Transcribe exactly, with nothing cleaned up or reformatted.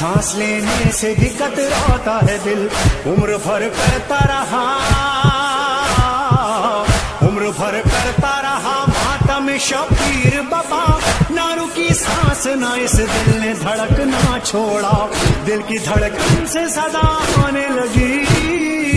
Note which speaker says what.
Speaker 1: सांस लेने से भी कतराता है दिल। उम्र भर करता रहा, उम्र भर करता रहा मातम शबीर बाबा। ना रुकी सांस ना इस दिल ने धड़कना छोड़ा, दिल की धड़कन से सदा आने लगी।